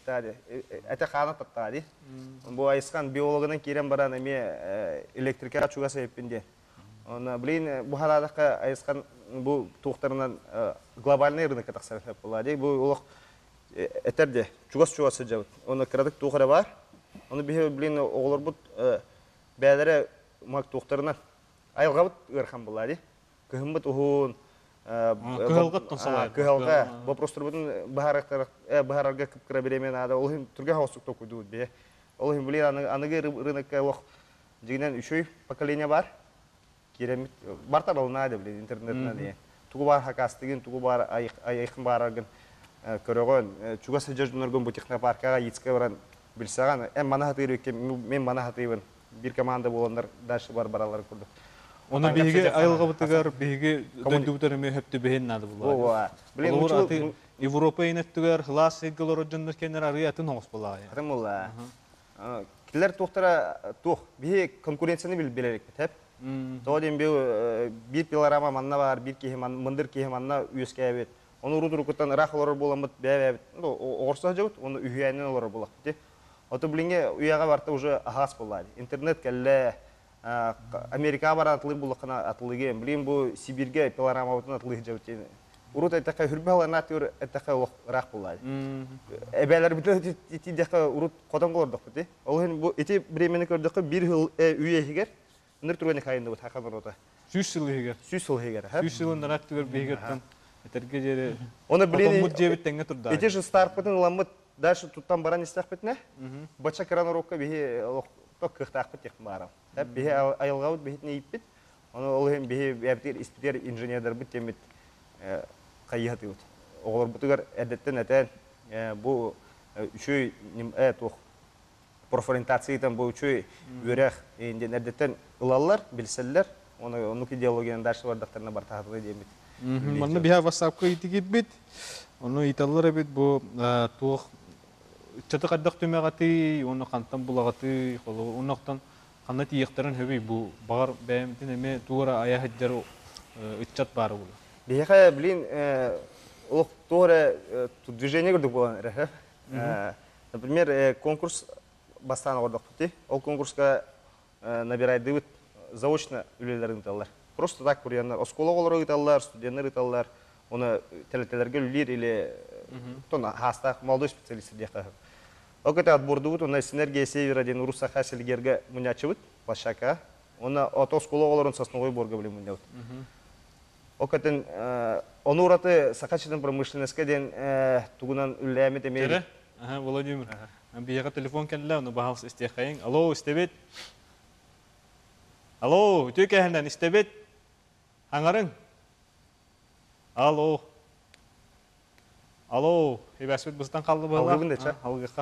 Это хана таттади. Бу айскан биологынан кирен баран эме электрика чуга себепинде. Он блин бу халадакка айскан бу тухтарынан глобальный рынок тахсарф булады. Бу улук этерде чугас жабыт. Оны крадык тухара бар. Оны бихе блин оглор бут бәләре мак тухтарынан айылгабыт ырхан булады. Кыхымбыт ухун Кыһылгыттан салай. Кыһылга. Бу просто бутун бахарга кыпкыра беремен ада. Ол түргә хавсук токуду бе. Ол блин аныгы рынокка лох дигән үшөй поколение бар. Керемет бартар олнады блин интернетна дие. Тугу бар хакастыгын, тугу бар айыкын барагын көрөгөн чуга сыжырдыныргын бу технопаркага йицке баран билсаган мана хатырык мен мана хатыбын. Бир команда болгондар дальше баралар көрдүк. Оны биге айылга бутыгар биге дөндүгүтөрүмө хөптү бехин нады булар. Ооба. Блин, учу Европа инеттүгөр хлас эглор жоннор кенер арыятын оңос булар. Атамулла. Килер тохтара тох биге конкуренцияны билерек бит. Тоден бир пилорама манна бар, бир кихи мындыр кихи манна үескә бит. Оны урудурукуттан рахлар боламыт бәбәбит. Орса жабыт, оны үйәнен олар булак бит. Ото блинге уяга барта уже агас булады. Интернет келле Америка бар атлы булакына атлыгы. Блин бу Сибирге пилорама бутын атлыгы жабыт. Урут айтака хүрбәләр натур айтака рах булады. Эбәләр бит тидәка урут кодам булардык бит. Ол бу эти времени көрдүк бир үйәгер Ныр турганы кайында бут хакан рота. 100 жыл егер. 100 жыл егер. 100 жылында рактыгыр бегеттен. Этерге жере. Оны блин. Мут жебиттенге турда. Эти же старт бутын ламыт дальше туттан баран истак битне. Бача краноровка бихи ток кыхтак бит барам. Хәп бихи айылгабыт бихитне иппит. Оны ол hem бихи бәптер испитер инженерлар бит темит кайыты бут. Оглар бутыгар әдәттен әтән бу үшөй тох профориентациятан бу үшөй үрәх инде әдәттен ылаллар, билселләр, оны идеологияның дәші бардақтарына бар тағдыры деймет. Маны биха васапқа итигит бит. Оны италлар бит бу тух чаты каддак төмәгати, оны кантан булагаты, оннактан кандай тиектәрен хөби бу бар бәмтен эме тура ая хаҗҗар итчат бары бу. Биха блин ул тура движение көрдүк булган. Например, конкурс бастан гордык бит. Ол конкурска набирайды заочно үлелерин таллар. Просто так көргәннәр, оскологлар италлар, студентлар италлар, оны телетеләргә үлер или тона хаста молодой специалист дияка. Оката отборды бут, оны синергия севера ден руса хасилгерге мунячыбыт, башака. Оны от оскологларын сосновой борга белән мунят. Окатын оны ураты сакачыдан промышленностька ден тугунан үлләме демер. Владимир. Бияга телефон келле, оны бахалс истехаен. Алло, истебет. Алло, төкәһеннән истебет. Аңарың. Алло. Алло, ебәсбет бустан калды була. Алгыга.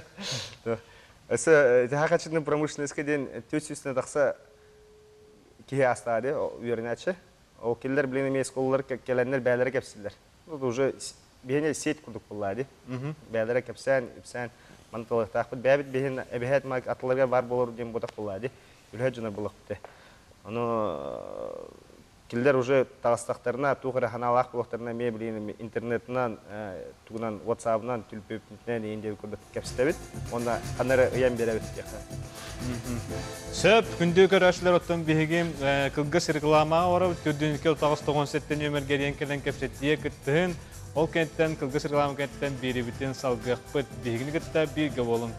Эсе хакачыдан промышленностька ден 400 тақса кие астады, увереняче. О киллер белән эмес коллар келәннәр бәйләре кепсилләр. Бу уже бене сеть курдук булады. Бәйләре кепсән, ипсән, мантылык тақбит бәбит беһен әбәһәт мак атларга бар булыр дигән ботак булады. Үлһәҗенә булып бите. Аны киллер уже тагыстактарына, тугры ханалак булактарына ме белән интернетнан, тугынан WhatsApp-нан, телефоннан инде күрдек кепсәбит. Онда канары ыян берәбит дигән. Сөп күндө көрәшләр оттан бигем кылгыс реклама орып төдүнкө тагыстыгын сеттен өмөргәрен келен кепсеттие кеттен. Ол кенттен кылгыс реклама кенттен бери битен салгыппыт бигини кетте биге болун.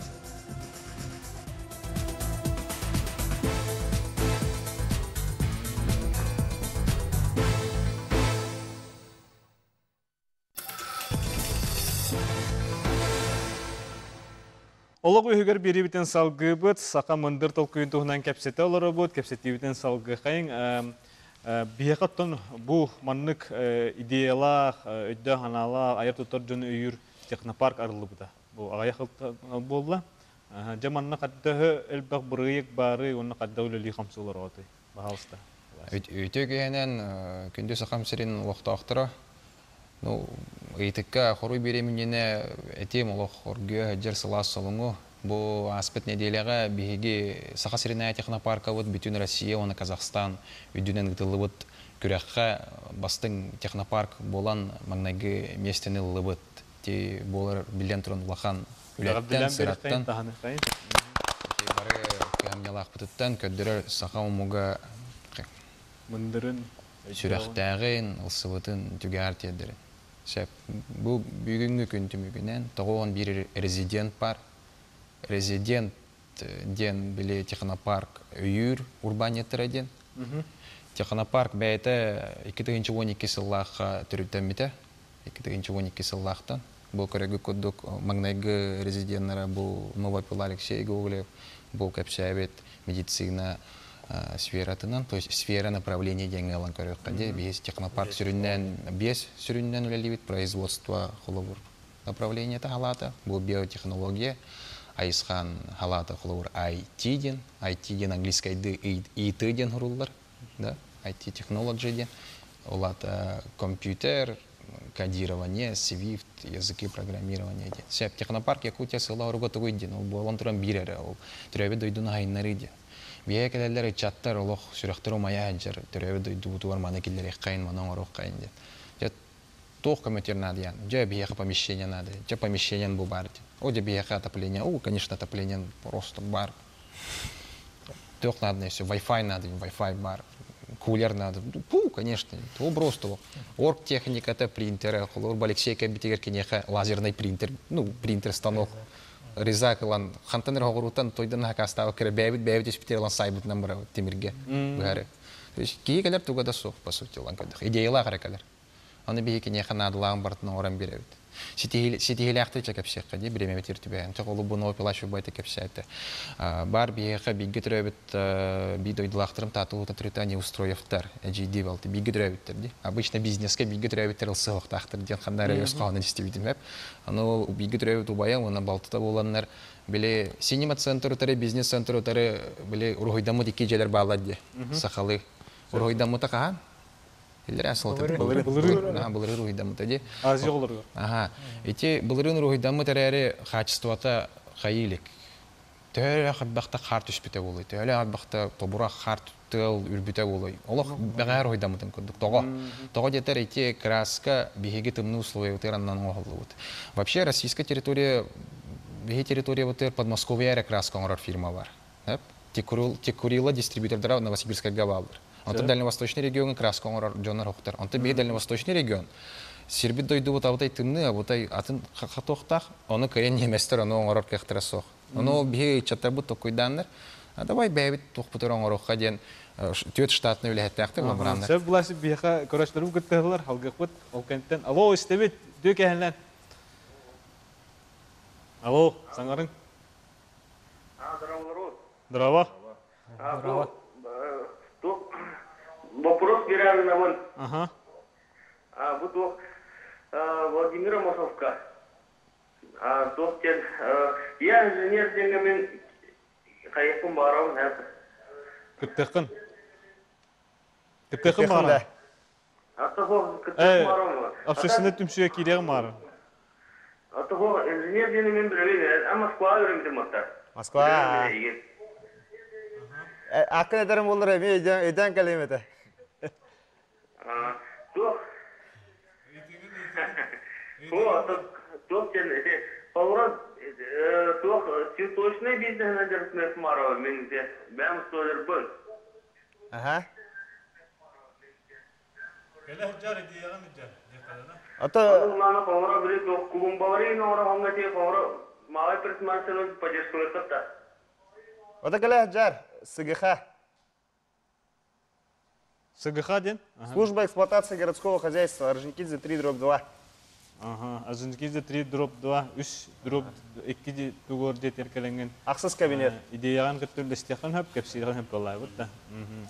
Олог үйгөр бери битен салгыбыт, сака мындыр толкуйын туһунан кепсете олары бут, кепсете битен салгы кайын. Бияқаттан бұл маннык идеялар, өйді ханалар, айыр тұтар жөні үйір технопарк арылы бұда. Бұл ағая қылты болла. Жаманна қаддағы әлбақ бұрыйық бары, оны қадда өлі қамсылар оғаты. Бағалыста. Өйте кейінен күнді сақам сірін уақыта ақтыра. Үйтікке қору беремінені әтем олық орғы жер сылас солыңу. Бұл аспет неделяға бігеге сақа сіріне технопарка бұд бүтін Россия, оны Казахстан үйдінен ғытылы бұд күрәққа бастың технопарк болан маңнайғы местені лыбыд. Те болар білден тұрын ұлақан үләттен, сыраттан. Бары кәмнелақ бұтыттан көддірер сақа ұмуға сүрәқтәғін, ұлсыбытын түге артедірін. Бұл бүгінгі күнті мүгінен тоғуын бір резидент бар. Резидент ден біле технопарк үйір урбанеттері ден. Технопарк бәйті 2012 сыллаққа түріттәміті. 2012 сыллақтан. Бұл көрегі көддік маңнайғы резиденттері бұл Новопил Алексей Гоголев, бұл кәпсәбет медицина сфератынан, то есть сфера направления деньги алан көрек қаде. Бес технопарк бес сүріннен үлелевет производство құлыбыр направление халата. Бұл биотехнология. Айсхан халата құлыбыр IT ден. IT ден английскайды IT ден ғырулар. IT технология ден. Олата компьютер, кодирование, Swift, языки программирования ден. Сәп технопарк Якутия сыла ұрға тұғый ден. Ол болан тұран бір әрі. Ол түрәбі дойдың ғайынлары ден. Бия кәләләр чаттар олық сүрәқтір омая әнжір. Түрәбі дойды бұтуар маны келдер еққайын, маны оңыр оққайын ден. Тох комментер надо, я бияха помещение надо, я помещение был бар. О, где бияха отопление, конечно, отопление просто бар. Тох надо, все, Wi-Fi надо, Wi-Fi бар, кулер надо, конечно, то просто. Оргтехника, это принтер, Алексей Кабитигер, кинеха, лазерный принтер, принтер станок. Резак, лан, хантанер хогрутан, той ден хакастава, бэбит, испитер, лан сайбут номер, тимирге, бэре. То есть, кие калер туга дасох, по сути, лан кадах, идея лахара калер. Аны бейке не ханадылағын бартына оран беревит. Сетихелі ақты кәпсек қаде, біреме бетер түбәйін. Чақолы бұны опилашы байты кәпсәйті. Бар бейеқа бейге түрәбіт бейдойдылақтырым татылыта түрітәне устроевтар, әжейді балты, бейге түрәбіттер. Обычно бизнеске бейге түрәбіттер ұлсығықтақтыр, ден қандар өз қауыны дестебейтім әп. Аны бейге түрәбіт ұбайын, оны балтыта боланлар, біле синема центр ұтары, бизнес центр ұтары, біле ұрғойдамы деке желер бағалады, сақалы. Ұрғойдамы тақаған? Илер асылты. Бұлыры рухидамы тәде. Азия оларға. Ага. Эти бұлырын рухидамы тәрәрі қачыстуата қайылік. Тәлі ақбақта қарт үшпіте болай. Тәлі ақбақта тобыра қарт тыл үрбіте болай. Олық бәғай рухидамыдың көндік. Тоға детер эти краска бігеге тымны условия ұтыраннан оғылы бұд. Вообще, российская территория, беге территория бұтыр Подмосковья краска оңырар фирма бар. Текурила дистрибьютордара Новосибирская гавалдыр. Он дальневосточный регион краска оңырар жонар оқтар. Он беге дальневосточный регион. Сирбит дойду вот аутай тымны, аутай атын хатоқтақ, оны көрен неместер, оны оңырар кәқтірі соқ. Оны беге чаттар бұт тоқойдандар. Давай бәйбіт тоқпытыр оңыраққа ден төт штатны үләттәқтір. Сөп бұласы беға көрәштерім күттіғылар, халғық бұт, ол кәнттен. Алло, істебет, дөк әхінлән. Алло, саңарың? Здраво. Здраво. Вопрос бирали на вон. Ага. Вот Владимира Масовка. Я инженер денемен кайфым барам хәзер. Күттіқін? Күттіқін бара? Күттіқін барам. Апшысында түмшуе керегім бара? Инженер денемен білемейді. Москва өремдім отта. Москва. Ақын әдерім болыр әме өйден кәлеметі. Цветочный бизнес надержит Марова, менде. Бәм столер был. Ага. Кәлі хұджар идеяған үджар. Мана қоңыра біле клумбалары нора хонга те қоңыра мағай пресмарсының поддержкалар қытта. Ота кәлі хұджар, СГХ. СГХ ден? Служба эксплуатации городского хозяйства, Орджоникидзе 3/2. Ага, Орджоникидзе 3/2, 3/2 тугор де теркеленген. Ақсыз кабинет. Идеяған күттірді стеқан хөп, кәпсирған хөп болай бұд да.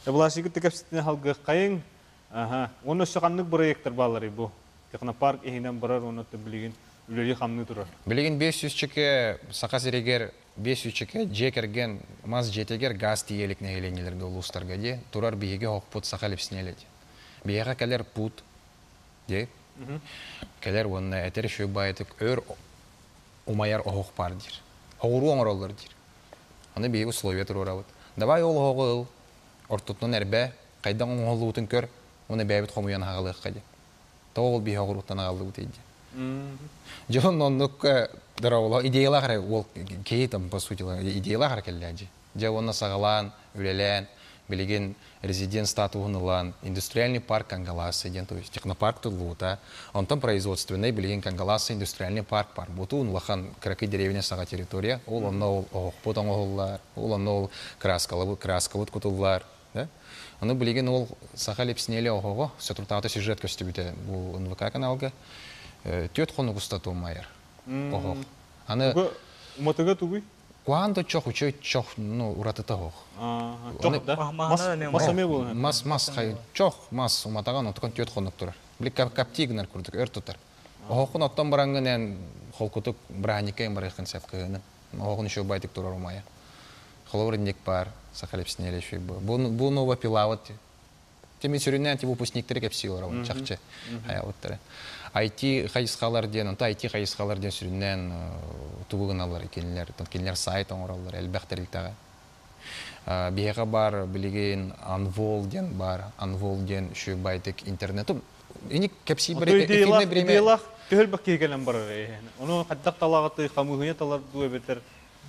Таблашыгы текепситне халгы кайын. Ага. Оны шоқанлык проекттер балары бу. Технопарк ehinen барар оны билген үлели хамны турар. Билеген 500 чеке сақа серегер 500 чеке жекерген маз жетегер газ тиелик негеленелерге улустарга де турар биеге хокпут сақа лепснелет. Биега келер пут де. Келер онна этер шөй байтык өр умаяр охок бар дир. Хогуру оңороллар дир. Аны биеге условия турарабыт. Давай ол хогыл ортотун эрбе кайдан оңолуутун көр. Оны бәбит хомуян хагалык каде. Тоол бие хогуруттан агалды бутейди. Жон оннук дараула идеялар ол кейтам по сути идеялар келләҗи. Же онна сагалан, үлелән, билеген резидент статугынылан, индустриальный парк Кангаласы ден, то есть технопарк Тулута, он там производственный билеген Кангаласы индустриальный парк бар. Бутун лахан краки деревня сага территория, ол онна потом оллар, ол онна краскалык кутуллар, да? Аны билеген ол сага лепснеле ого, сотуртаты сюжет көстүбүтө бу НВК каналга. Төт хону густату майер. Ого. Аны Уматыга тугуй? куанто чох учой чох, ну, уратыта ого. Чох да? Масаме болу. Мас хай чох мас уматаган откон төт хонук турар. Бли каптигнер курдук өр тутар. Огон оттон барангын холкутук браникен барыкын сапкыны. Огон ещё байтык турар умая. Холорник бар, сахалепснеле ещё бу нова пилават. Теми сөрүнөн выпускниктер кепсилар чакчы. Хаяттары. IT хайсхалар ден, IT хайсхалар ден сөрүнөн тубугуналар экенлер сайт оңоралар элбактер илтага. Биега бар билеген Анвол ден бар, Анвол ден шу байтык интернету. Эни кепси бер эфирне бреме. Идеялар төл бакки келен бар. Оны каттак талагаты хамыгыне талар дуе бетер.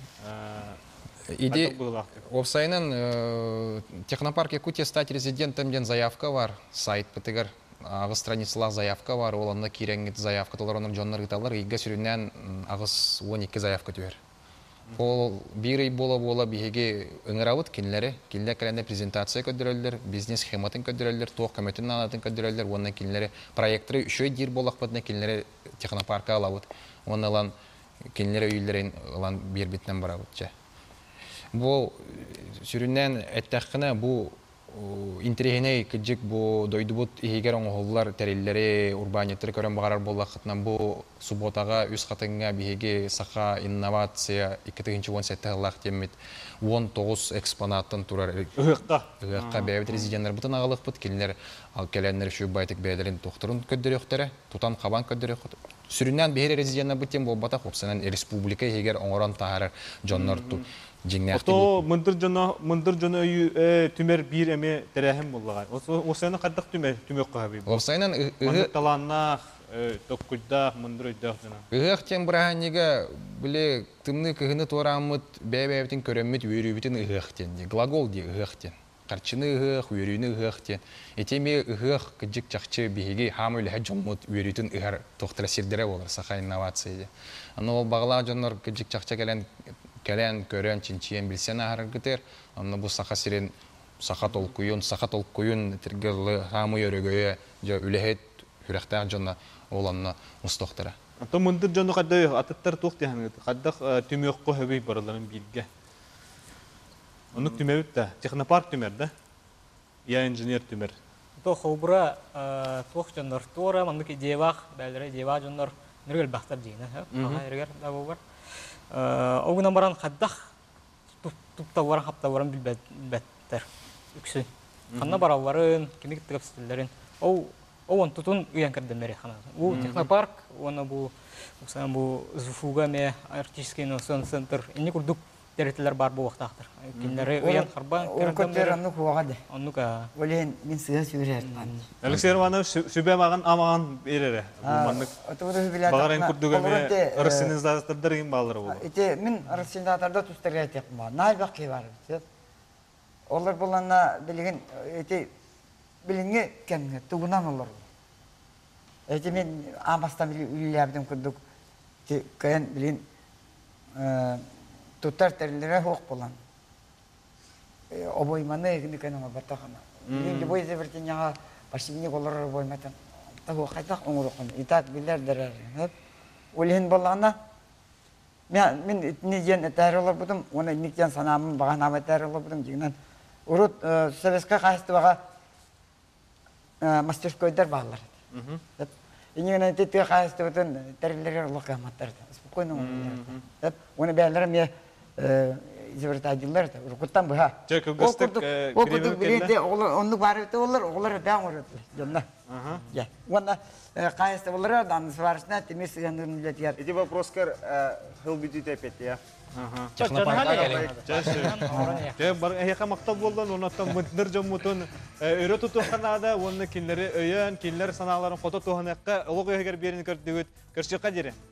Иде Овсайнын технопарк Якутия стать резидентом ден заявка бар, сайт бітігір ағыз страницалар заявка бар, оланна кереңгет заявка толарының жонлар гиталар, иге сүрінен ағыз 12 заявка түйер. Ол бірей бола бігеге үңірауыт кенлері, кенлер кәлінде презентация көдірелдер, бизнес схематын көдірелдер, тоқ көметін анатын көдірелдер, онна кенлері проекттері үшөй дир болақ бәтіне кенлері технопарка алауыт. Онна алан кенлері үйлерін алан бір бітінен барауыт. Бу сүрүннән әттәхкенә бу интерегеней кыҗык бу дойдубут игер оңголлар тәрелләре урбанияттер көрән багарар буллакытнан бу субботага үз хатынга биге саха инновация 2017 еллар темит 19 экспонаттан турар Ыгыкка бәйбит резидентлар бутын агалык бут килнер ал келәннәр шу байтык бәйләрен тохтырын көддөрөктәре тутан кабан көддөрөк сүрүннән бәйре резидентна бутен бу бата хопсанан республика игер оңоран тахар жоннорту Ото мындыр жона түмер бир эме терәһем булган. Осаны каддык түмөк кабы. Осайнан таланнах токкуйда мындыр өйдәк жана. Ыгык тем браһанига биле тымны кыгыны торамыт бәбәбитин көрөммит үрүбитин ыгыктен. Глагол ди ыгыктен. Карчыны ыгык, үрүнү ыгыктен. Этеме ыгык кыжык чакчы биге хамыл хаҗоммут үрүтин ыгар тохтара сирдере болар саха инновация. Аны ол багла жоннор кыжык чакча келен көрөн чинчиен билсен аргытер аны бу саха сирен саха толкуюн тергелы хамы өрөгөйө же үлехет хүрәхтәр жона оланна мустохтара. Ато мындыр жона каддай аттар тохты хангыт. Каддак түмөк ко хөбей бараларын билге. Аны түмөбүт да технопарк түмөр да. Я инженер түмөр. То хобра тох жоннор тора мандык идеяк бәлре идея жоннор нөргөл бактар дейин, ага эргер да бар. Огунан баран каддах тупта баран хапта баран билбеттер үксүн. Ханна баралларын, кимик тыгыпстыларын. Он тутун уян кардемери хана. У технопарк, оны бу зуфуга ме артистический инновационный центр. Эни курдук территориялар бар бу вактактыр. Кинлери уян харбан кардемери. Онну хуагады. Оннука. Олен мин сыга сүрәт. Алексей Романов сүбе маган амаган берере. Мандык. Багарын курдуга ме арсенизатордор балары бу. Эте мин арсенизаторда тустырга айтыпмын. Найбак бар. Олар буланна билген эте билинге кемге тугунан олар. Эте мен амастан үйләрдем курдук. Каян билин Тутар терлere хок bulan. Обойманы гникенема батахана. Билинге бой зевертиняга пашивник олар обойматан. Тагы кайтак оңорокон. Итак билер дерер. Олен болганда мен итне ген этәрелер будым. Оны никтен санамын баганам этәрелер будым дигән. урут советска кайстыбага мастерскойдар баалар. Иңгене тетте кайстыбытын тәрелләре локаматтар. Спокойно. Оны бәләр ме изобретательләр, рукуттан баха. Чекугыстык гривен онны барыты олар да орыт. Жонна. Я. Вона кайсты олар дан сваршна темесгән милләтәр. Эти вопроскар хыл битит опять, я. Бар яка мактап болдан, онаттан мөтнөр жоммутун өрө тутуханада, онны кинлери өйөн, кинлер саналарын фото туханакка улуг эгер берин көрдүгүт, көрчөкка дире.